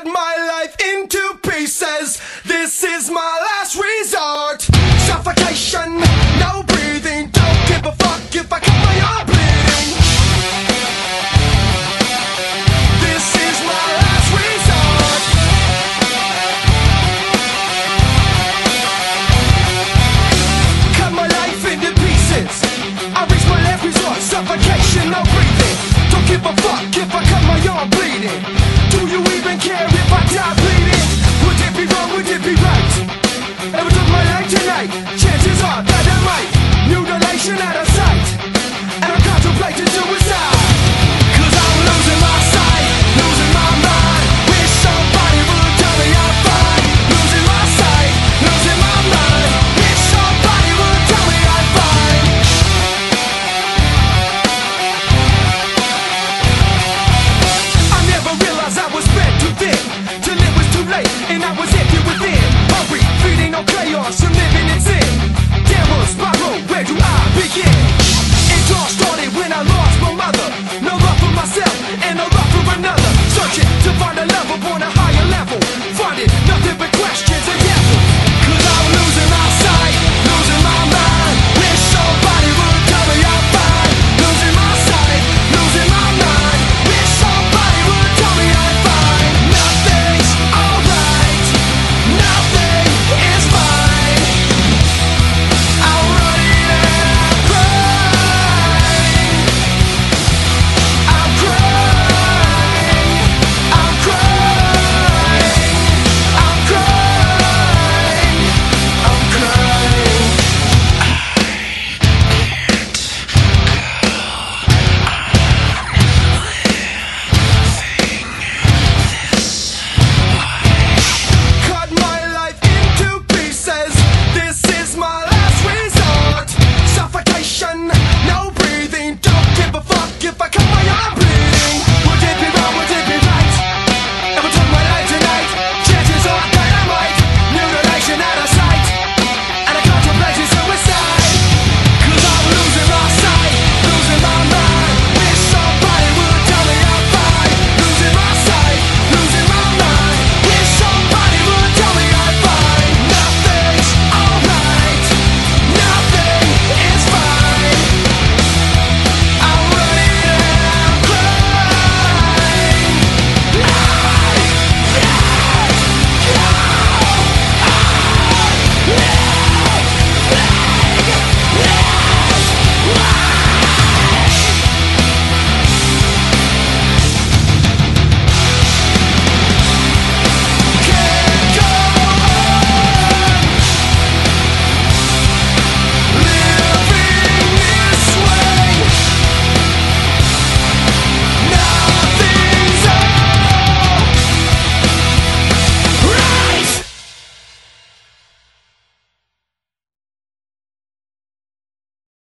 cut my life into pieces. This is my last resort. Suffocation, no breathing. Don't give a fuck if I cut my arm bleeding. This is my last resort. Cut my life into pieces. I reach my last resort. Suffocation, no breathing. Don't give a fuck if I cut my arm bleeding. Do you even care if I die bleeding? Would it be wrong, would it be right? Ever took my life tonight? Chances are that I might. Mutilation at a